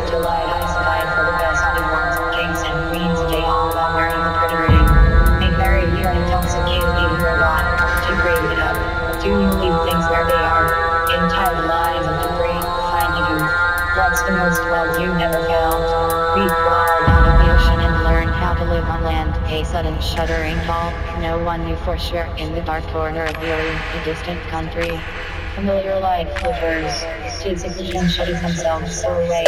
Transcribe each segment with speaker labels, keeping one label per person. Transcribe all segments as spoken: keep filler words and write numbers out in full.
Speaker 1: delight I survive for the best newborns, kings and queens, they all about wearing the pretty ring. Make merry here intoxicated eating robot, to grave it up. Do you leave things where they are? Entire lives of debris, find you. What's the most wealth you never found? Read wild out of the ocean and learn how to live on land. A sudden shuddering call, no one knew for sure in the dark corner of the earth, a distant country. Familiar light flickers, kids and shutting themselves away.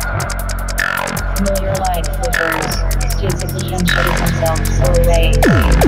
Speaker 1: Familiar light flickers, kids and shutting themselves away.